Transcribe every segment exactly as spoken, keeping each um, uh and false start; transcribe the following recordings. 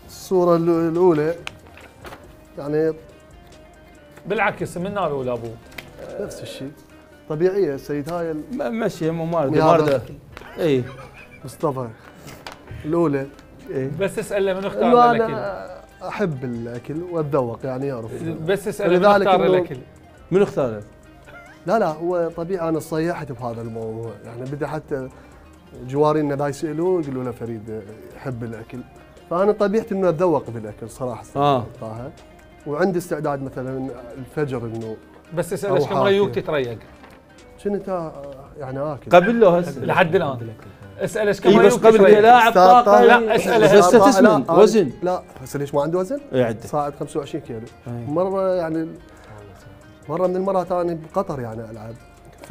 الصورة الأولى يعني بالعكس منا الاولى ابوه نفس الشيء طبيعية سيد. هاي مشي ممارده ممارده اي مصطفى الأولى. إيه؟ بس اسأله من اختار إنه الاكل. أنا أحب الأكل وأتذوق يعني يعرف. بس اسأله من اختار الاكل. من اختار؟ لا لا هو طبيعي أنا صيحت بهذا الموضوع يعني بدي حتى جوارينا ذا يسألوه يقولوا له فريد يحب الأكل، فأنا طبيعتي إنه أتذوق بالأكل صراحة. آه. طه. وعندي استعداد مثلا الفجر إنه بس اسأله ايش كم ريوق تتريق؟ كنت يعني آكل قبل له هسه لحد الآن. اسأله ايش كم إيه ريوق بس قبل لاعب طاقة. لا اسأله بس تسمن وزن. لا هسه ليش ما عنده وزن؟ يعد صاعد خمسة وعشرين كيلو. أي. مرة يعني مرة من المرات أنا بقطر يعني ألعب، ف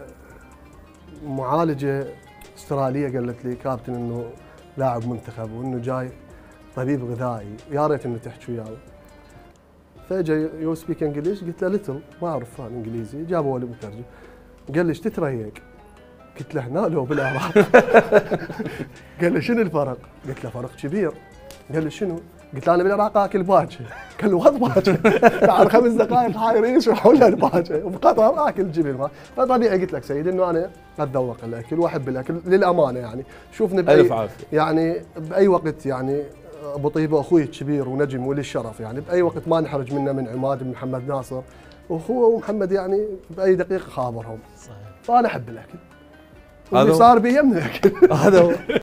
معالجة استرالية قالت لي كابتن إنه لاعب منتخب وإنه جاي طبيب غذائي يا ريت إنه تحكي وياه. فاجا يو سبيك انجلش قلت له ليتل ما اعرف انا انجليزي، جابوا لي مترجم قال لي ايش تتريق؟ قلت له هنا لو بالعراق. قال لي شنو الفرق؟ قلت له فرق كبير. قال لي شنو؟ قلت له انا بالعراق اكل باكه. قال له وات باكه؟ بعد خمس دقائق حايرين يشرحوا لنا الباكه وبقطر اكل جبن. فطبيعي قلت لك سيد انه انا اتذوق الاكل واحب الاكل للامانه يعني شوفني باي يعني باي وقت يعني ابو طيبه اخوي الكبير ونجم ولي الشرف يعني باي وقت ما نحرج منه من عماد بن محمد ناصر واخوه ومحمد يعني باي دقيقه خابرهم. صحيح. فانا احب الاكل. واللي صار بي من الاكل. هذا هو.